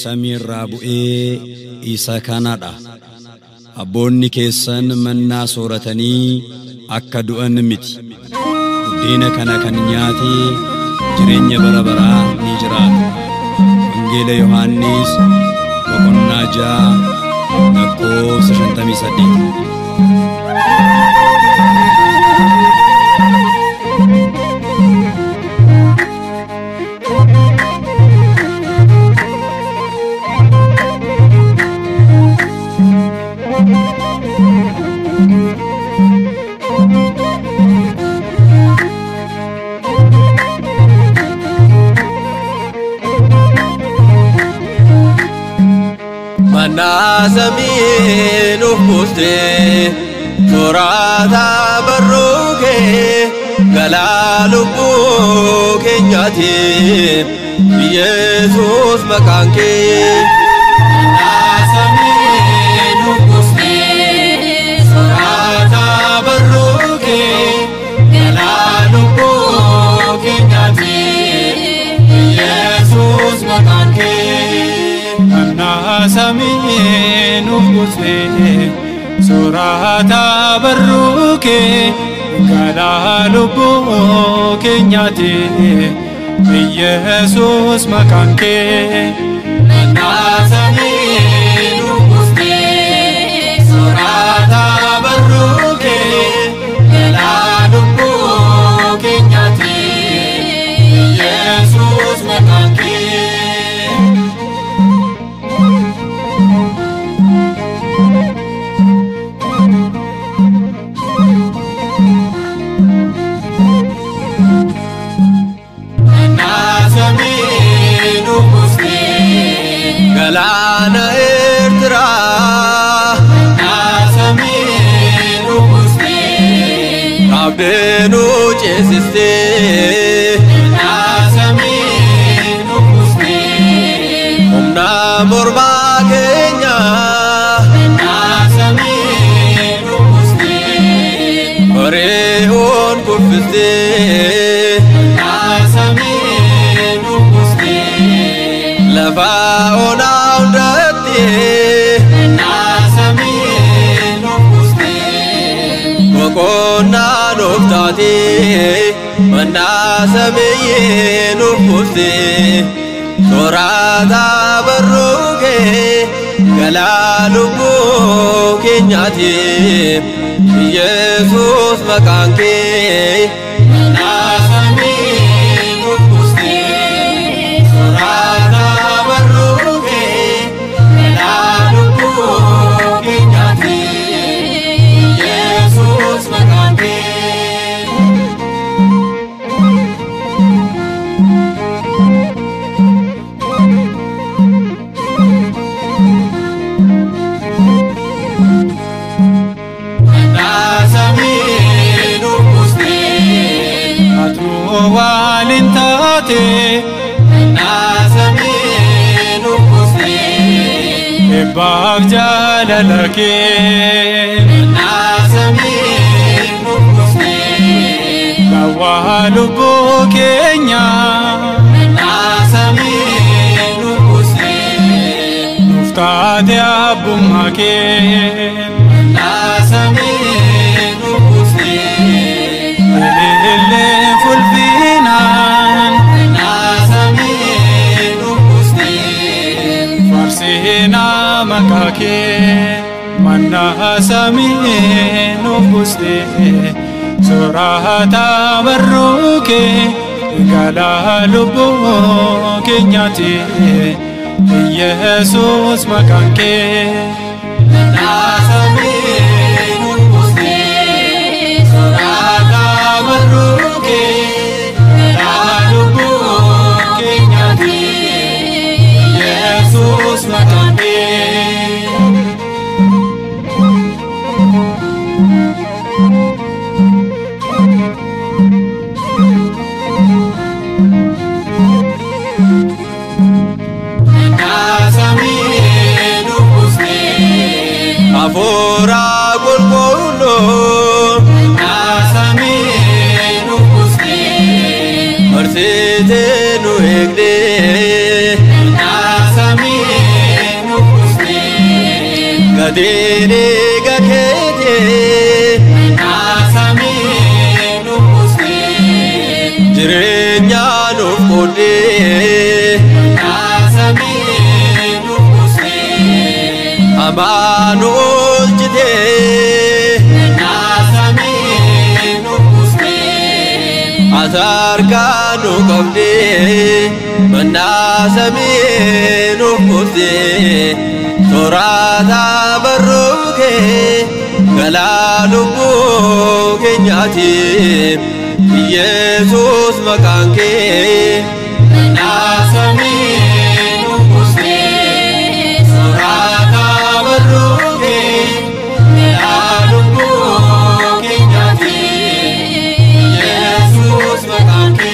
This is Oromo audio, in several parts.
سمير رابئي إيسا كانادا أبوني كيسان منا سورتني أكدو أنمتي دينا كان نياتي جرين برابرا نجرات إنجيل يوحنس وقلنا جا نكو سشنتمي سدي Mana zamin ufusre surata barruke galalubu kenyati Yesus makanke Mana zamin ufusre surata barruke galalubu kenyati Yesus makanke سمين وفوسه سورة بروك قال لبوك نياتي يسوع مكانك أنا سمين وفوسه سورة بروك قال لبوك نياتي يسوع مكانك Galana Ertra Nasaminu Musti Abdenu Chesiste Nasaminu Musti Umna Morma Kenya Nasaminu Musti Oreon Kufiste Nasaminu Musti Lafaona Kona noftati mana sameye nufusti sorada barruke galalubu kenyati Yesus makanke mana sameye nufusti sorada barruke galalubu kenyati Walintate nasaminu kusni ebab jalalake nasaminu kusni kawalubu kenya nasaminu kusni nuftade abumake nasaminu kusni lele fulfinan nasaminu kusni farsina makake manna saminu kusni surata barruke galalubu kenyati Yesus makanke nasaminu kusni surata barruke galalubu kenyati Yesus makanke nasaminu kusni afora golgolo nasaminu kusni marsete no egde nasaminu Gadini gakete Nasami nupuste Jirenya nufode Nasami nupuste Amanul jide Nasami nupuste Azarkanu kabde Nasami nupuste Sorata barruke galalubu kenyati Yesus makanke Nasami nupuste Sorata barruke galalubu kenyati Yesus makanke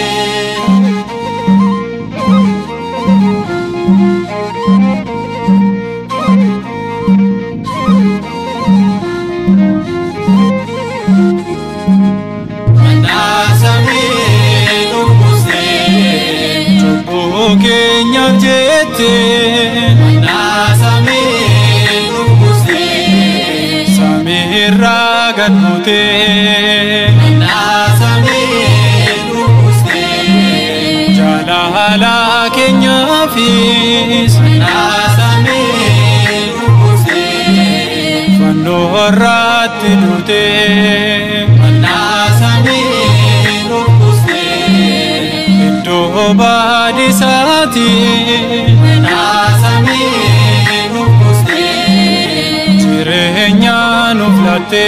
Nasami nupuste Samirra gadmute Nasami nupuste Jalala kenya fis Nasami nupuste Fanno ratti dute Nasami nupuste Iddo badisati Nasami nupuste Jirenya nuflate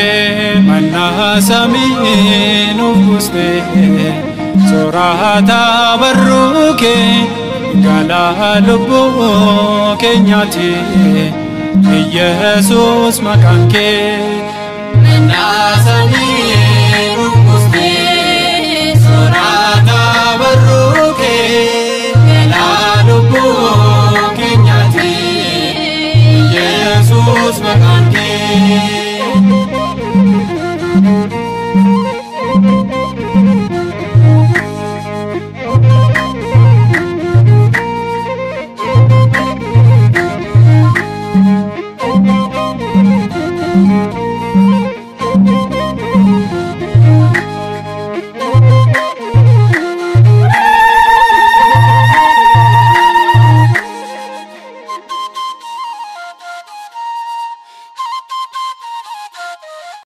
Nasami nupuste Sorata barruke gala lubbu kenyati Yesus makanke Nasami nupuste Sorata barruke gala lubbu